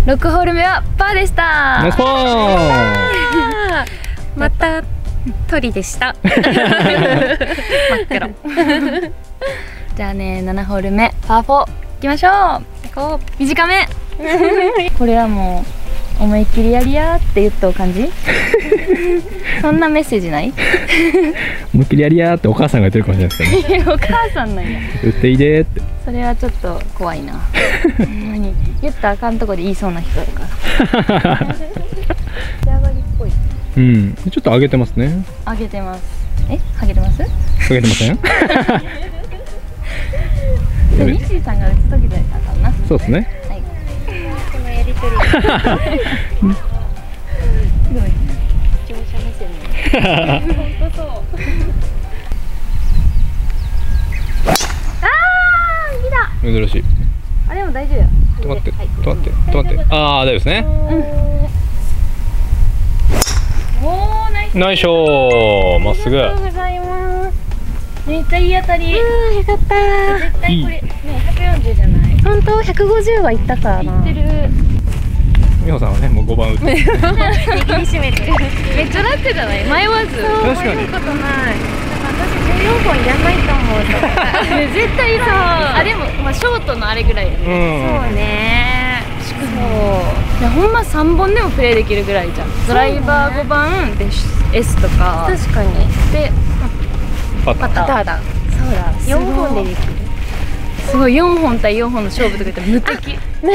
6ホール目はパーでした。 ナイスパー。 また鳥でした。 真っ黒。じゃあね、7ホール目パー4行きましょう。こう短め。これはもう思いっきりやりやって言っとう感じ。そんなメッセージない？ 思いっきりやりやーってお母さんが言ってるかもしれないですけどね。 お母さんなんや。 打っていいでーって。 それはちょっと怖いな。ほんまに言ったらあかんとこで言いそうな人だから。仕上がりっぽい。 うん、ちょっと上げてますね。 上げてます。え、上げてます？ 上げてません？ 西井さんが打つ時だったかな。 そうですね。 はい。 このやりとり。 すごい。視聴者目線ね。本当そう。ああ、来た。 珍しい。 あ、でも大丈夫よ。 止まって、止まって、止まって。ああ、大丈夫ですね。 おお、ナイス。 ナイスショー、まっすぐ。 ありがとうございます。 めっちゃいい当たり。 よかったー。 絶対これね、140じゃない。 本当150はいったからな。 いってる。 美穂さんはね、もう5番打って。 握りしめてる。 めっちゃ楽じゃない？迷わず。 確かに。 そんなことない。私14本いらないと思う。 絶対さ。あ、でもまあショートのあれぐらい。 うん。 そうね。 そう。いやほんま3本でもプレイできるぐらいじゃん。ドライバー5番で S とか。 確かに。 でパター。 パターだ。そうだ。4本でできる。 すごい4本対4本の勝負とか言って無敵。無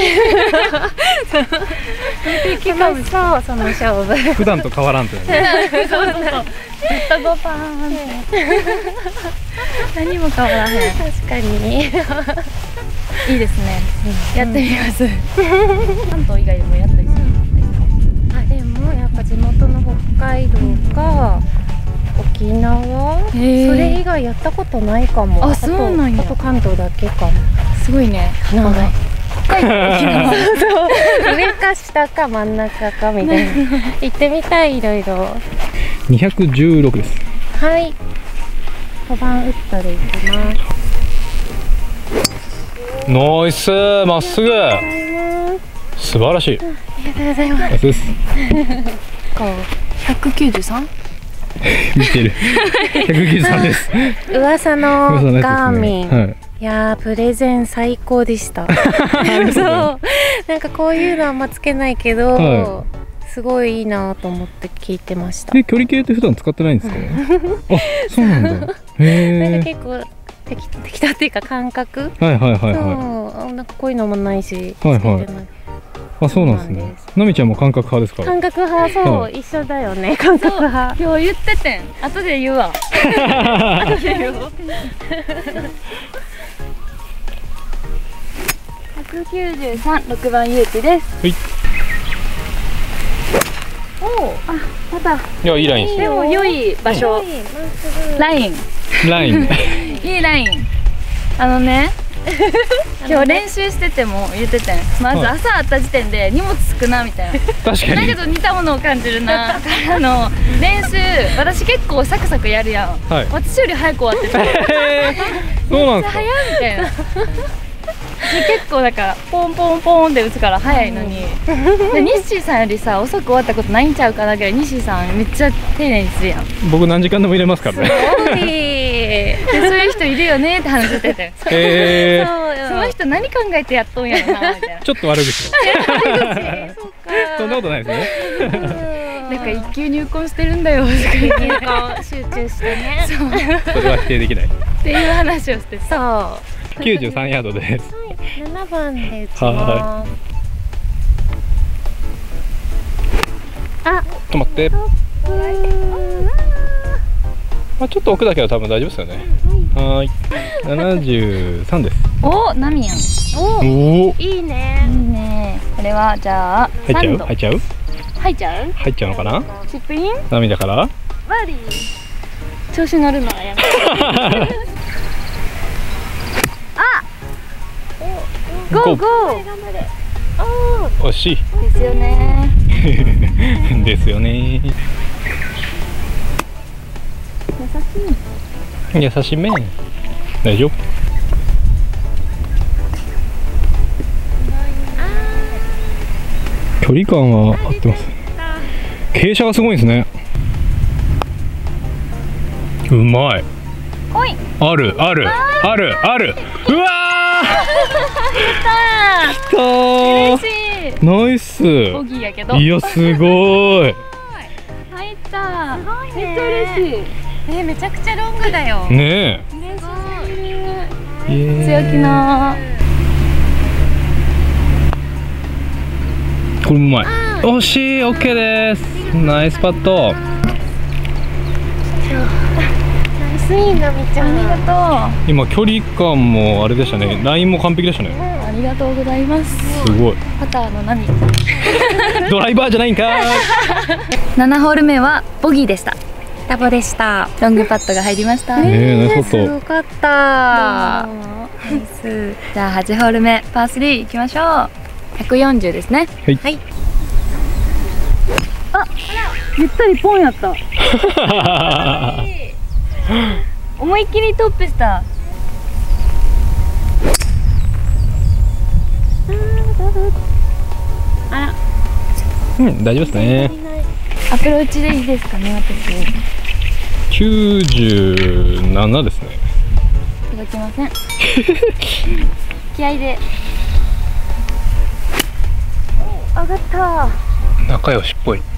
敵かも。 そうその勝負。 普段と変わらんというね。 そうそうそう。ずっと5パーンって。何も変わらへん。 確かに。 いいですね。やってみます。関東以外でもやったりするんですか？ あ、でもやっぱ地元の北海道か沖縄、それ以外やったことないかも。 あ、そうなんや。 あと関東だけかも。 すごいね。 なるほど。 北海道沖縄。 そう上か下か真ん中かみたいな。行ってみたい、いろいろ。 216です。 はい。5番ウッドで行きます。 ナイス、まっすぐ。素晴らしい。 ありがとうございます。 ナイスです。 こう193？ 見てる。193です。 噂のガーミン。 はい。 いやー、プレゼン最高でした。そう、なんかこういうのあんまつけないけど、 はすごいいいなと思って聞いてました。 で、距離計って普段使ってないんですか？あ、そうなんだ。へえ。 なんか結構適当っていうか感覚。 はいはいはいはそう、なんかこういうのもないし、 はいはいつけてない。 い。あ、そうなんですね。なみちゃんも感覚派ですか？ 感覚派、そう、 はい一緒だよね、感覚派。 今日言っててん。後で言うわ。後で言うわ。193、6番ユーチです。 はい。 おお、あ、また。 いや、いいラインですでよ。 も良い場所。ライン。 ライン。 いいライン。あのね。今日練習してても言っててん。まず朝会った時点で荷物少なみたいな。 確かに。 だけど似たものを感じるな。からの練習、私結構サクサクやるやん。 はい。 私より早く終わってた。 そうなんですか。 早いみたいな。結構だからポンポンポンって打つから早いのに、でニッシーさんよりさ遅く終わったことないんちゃうかなぐらいニッシーさんめっちゃ丁寧にするやん。 僕何時間でも入れますからね。 でそういう人いるよねって話してて、その人何考えてやっとんやろなみたいな。 ちょっと悪口。そんなことないですね。 なんか一級入魂してるんだよとか言って集中してね。 それは否定できない。 っていう話をしてそう。 93ヤードです。 7番で打ちます。あ、 止まって。まあちょっと奥だけど多分大丈夫ですよね。はい。73です。 お、ナミヤン。 おお。 いいね。 いいね。これはじゃあ入っちゃう？ サンド。 入っちゃう？ 入っちゃう？ 入っちゃうのかな？ チップイン？ 涙から？ バーディー。調子乗るのはやめて。ゴーゴー。 惜しい。 ですよね。 ですよね。優しめ。大丈夫。 距離感は合ってます。傾斜がすごいですね。うまい。 来い。 あるあるあるある。うわー。きたー。 嬉しい。 ナイス。 ボギーやけど。 いやすごい。 入った。 すごいね。 めっちゃ嬉しい。 めちゃくちゃロングだよ。 ね嬉しえ。 い。強気な。 これもうまい。惜しい。オッケーです。ナイスパット。 ナイスインナミちゃん。 ありがと今距離感もあれでしたね。ラインも完璧でしたね。 う。ありがとうございます。 すごい。 パターの波。 ドライバーじゃないんかー。 7ホール目はボギーでした。 ダボでした。 ロングパットが入りました。 ねえ、ナイスパット。 すごかった。 どうもナイス。 じゃあ8ホール目パー3いきましょう。140ですね。 はい。 ゆったりポンやった。思いっきりトップした。 うん、大丈夫ですね。 アプローチでいいですかね、私。 97ですね。 届きません。気合で。上がった。 仲良しっぽい。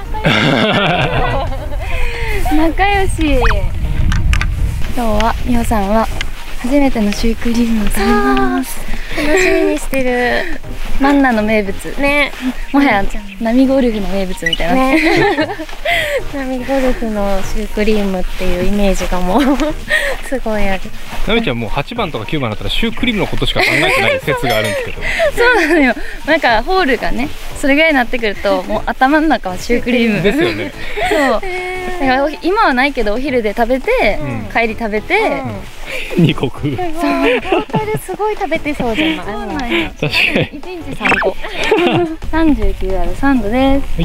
仲良し。今日はみほさんは初めてのシュークリームを食べます。 楽しみにしてる。 マンナの名物ね。 もはや波ゴルフの名物みたいな、 ね。波ゴルフのシュークリームっていうイメージがもうすごいある。 なみちゃんもう8番とか9番だったらシュークリームのことしか考えてない説があるんですけど。 そうなのよ。なんかホールがねそれぐらいになってくるともう頭の中はシュークリームですよね。 そうだから今はないけどお昼で食べて、 うん帰り食べて、 2個食う。 トータルすごい食べてそうじゃない。 そうなんや。 確かに。 1日3個39あるサンドです、 はい。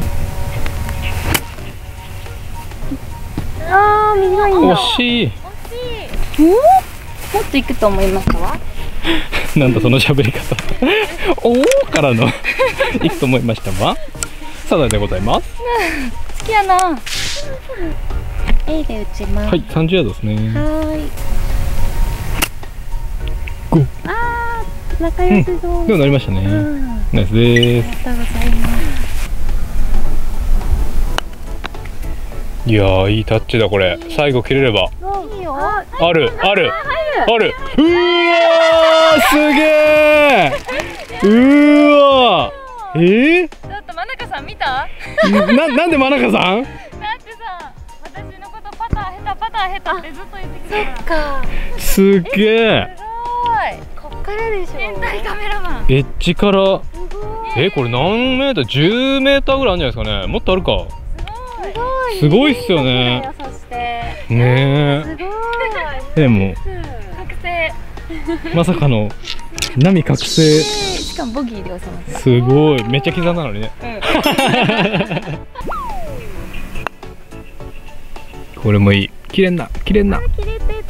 あー、短いんだ。 惜しい。 もっといくと思いましたわ。 なんだその喋り方。おおからのいくと思いましたわ。サザエでございます。 好きやな。 A で打ちます。 はい、30ヤードですね。 はーい。 5。 あー、仲良しそう。 でもなりましたね。ナイスです。 ありがとうございます。 いやー、いいタッチだこれ。最後切れれば。 いいよ。 あるあるある。うわー、すげえ。うわー。 ちょっと真中さん見た？ なんで真中さん？ だってさ、私のことパター下手ってずっと言ってきたから。 か。 すげえ。 すごい。 こっからでしょ。 変態カメラマン。 エッジからすごい。 これ何メーター？10メーターぐらいあるんじゃないですかね。もっとあるか。すごいっすよね。 そして。 ねすごい。 え。でも覚醒。 まさかの波覚醒。 しかもボギーで収まった。 すごい。めっちゃ刻んだのにね。これもいい。綺麗な綺麗な。 切れてった。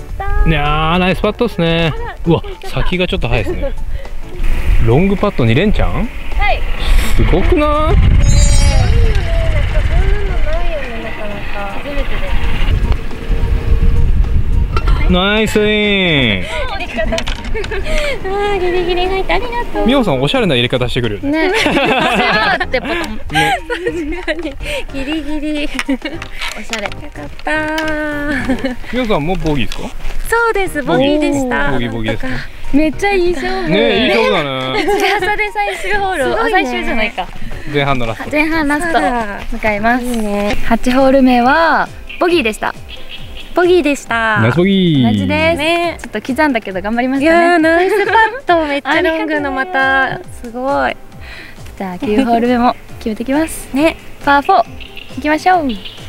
いやー、ナイスパットですね。うわ、先がちょっと早いですね。ロングパット2連チャン？ はい。 すごくない？ 初めてで。 ナイスイン。 あー、ギリギリ入ってありがとう。 みおさんおしゃれな入れ方してくるよね。 ね。シャーってボタン。 ギリギリ。よおしゃれ。 かったー。 みおさんもボギーですか？ そうです、ボギーでした。 ボギーボギーですか？ めっちゃいい勝負。 ねえ、いい勝負だね。 打ち朝で最終ホールを、 すごいね最終じゃないか。 前半のラスト。 前半ラストを迎えます。 いいね。 8ホール目はボギーでした。 ボギーでした。 ナイスボギー。 同じです。 ね。 ちょっと刻んだけど頑張りまいしたね。 やー、ナイスパット。めっちゃロングのまたすごい。 じゃあ9ホール目も決めてきます。 ね。 パー4行きましょう。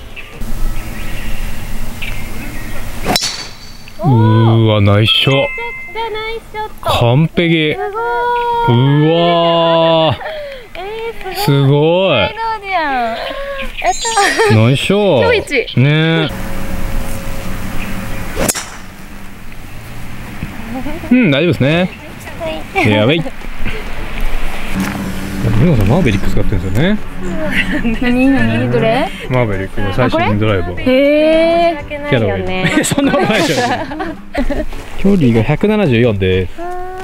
うーわ、ナイスショ。 じゃあナイスショット。 完璧。 すごうい。 わー、すごい。 どうじゃん。やったナイスショ。 今日一ねえ。うん、大丈夫ですね。やばい。 皆さんマーベリック使ってるんですよね。 何どれ？ マーベリックの最新ドライバー。 へえ。 申し訳ないよね。 そんなことないでしょ。距離が174です。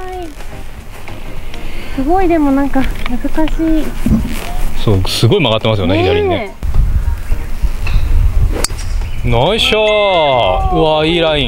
すごいでもなんか難しい。 そう、すごい曲がってますよね、左にね。ナイスショー。うわ、いいライン。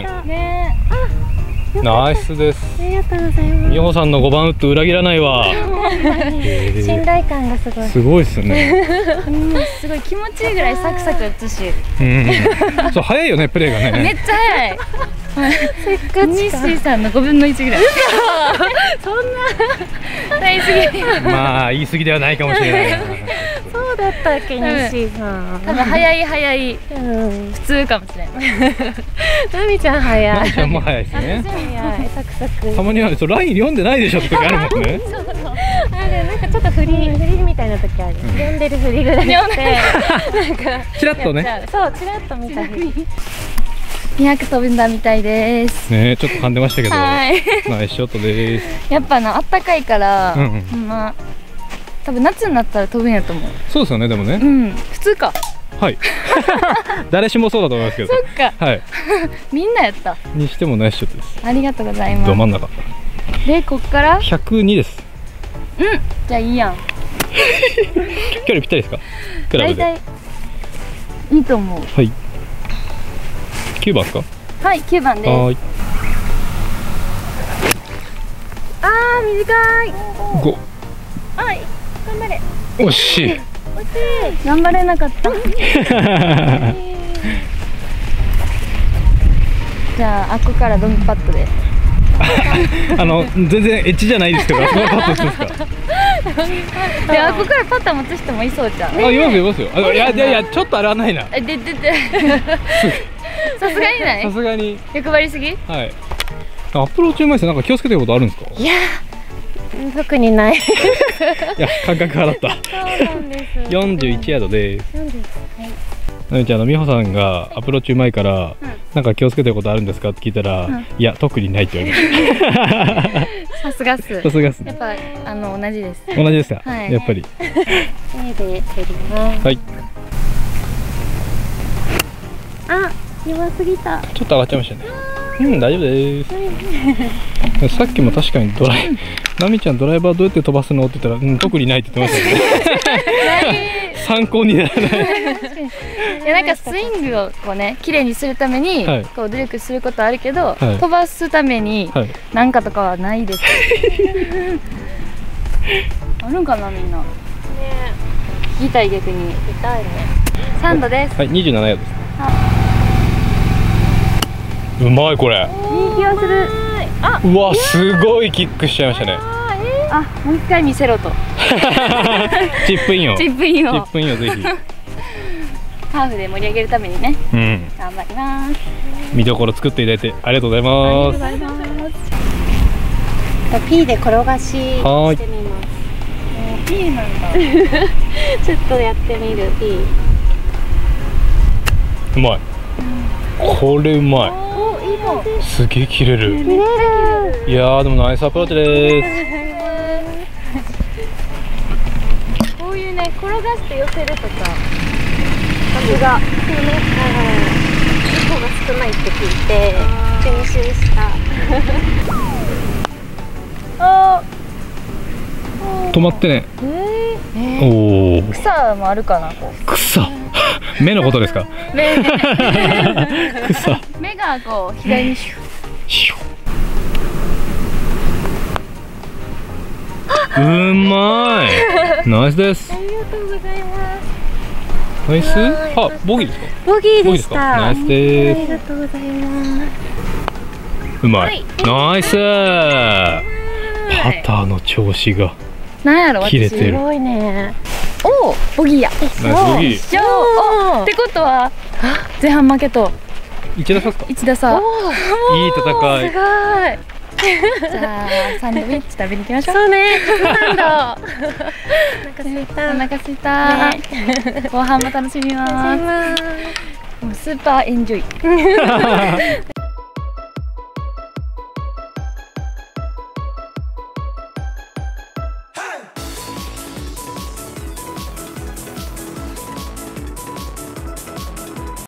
ナイスです。 ありがとうございます。 美穂さんの5番ウッド裏切らないわ。 信頼感がすごい。 すごいですね。 すごい気持ちいいぐらいサクサク打つし。 そう、早いよね、プレーがね。 めっちゃ早い。 せっかちか。 西さんの5分の1ぐらい。そんな大すぎ。 まあ言い過ぎではないかもしれない。 そうだったっけ、西さん。 多分早い普通かもしれない。 なみちゃん早い。 なみちゃんも早いですね。 早い、サクサク。 たまにはライン読んでないでしょって時あるもんね。 あれなんかちょっと振りみたいな時ある。読んでる振りぐらいで。なんかチラッとね。 そう、チラッと見た振り。 200飛んだみたいです。 ね、ちょっと噛んでましたけど。 はい。 ナイスショットです。 やっぱあったかいから、まあ多分夏になったら飛ぶんやと思う。 そうですよね、でもね。 うん、普通か。 はい。誰しもそうだと思いますけど。 そっか。 はい。 みんなやった。 にしてもナイスショットです。 ありがとうございます。 ど真ん中。 で、こっから 102です。 うん、じゃあいいやん。 距離ぴったりですか？クラブで。 大体いいと思う。 はい。9番ですか？ はい、9番です。 はい。 あー、短い。 5。 はい、頑張れ。 惜しい。 頑張れなかった。じゃあ、あっこからドンパットで。 全然エッジじゃないですけど、あそこからパッと打つんですか？ で、あっこからパッター持つ人もいそうじゃん。 あ、いますよ、いますよ。いや、ちょっとあれはないな。 さすがにない？ さすがに。 欲張りすぎ？ はい。アプローチうまいです。なんか気をつけてることあるんですか？ いや、特にない。 いや、感覚払った。 そうなんです。 41ヤードです。 はい。 なみちゃん、美穂さんがアプローチうまいから、なんか気をつけてることあるんですかって聞いたら、いや、特にないって言われました。 さすがっす。 さすがっす。 やっぱ同じです。 同じですか？ はい。 やっぱり。 手で蹴ります。 はい。 あ、弱すぎた。 ちょっと上がっちゃいましたね。大丈夫です。さっきも確かになみちゃんドライバーどうやって飛ばすのって言ったら、特にないって言ってましたよね。参考にならない。 いや、なんかスイングをこうね、綺麗にするために、こう努力することはあるけど、飛ばすためになんかとかはないです。あるんかな、みんな。聞きたい、逆に。 痛いね。 3度です。 はい、27ヤードです。うまいこれ。 いい気がする。 うわ、すごいキックしちゃいましたね。 あ、もう一回見せろと。 チップインを。 チップインを。 チップインをぜひ。 ハーフで盛り上げるためにね。 うん。 頑張ります。 見どころ作っていただいてありがとうございます。 ありがとうございます。 P で転がししてみます。 P なんだ。 ちょっとやってみる P。 うまい。これうまい。 お、いい感じ。 すげえ切れる。 切れる。 いやー、でもナイスアプローチです。 こういうね、転がして寄せるとか。さすが。 そうね。事故が少ないって聞いて練習した。 あ。 止まってね。おお。 草もあるかな。 草。目のことですか？ 目。 草。 目がこう左にシュッ。 シュッ。うまい。ナイスです。 ありがとうございます。 ナイス。あ、ボギーですか？ ボギーでした。 ナイスです。 ありがとうございます。 うまい。ナイス。パターの調子が切れてる。 すごいね。 おお、ボギーや。 ナイスボギー。 一緒。ってことは前半負けと 1打差ですか ？1打差。 いい戦い。 すごい。じゃあサンドイッチ食べに行きましょう。 そうね。サンド。お腹すいた。 お腹すいた。後半も楽しみます。 もうスーパーエンジョイ。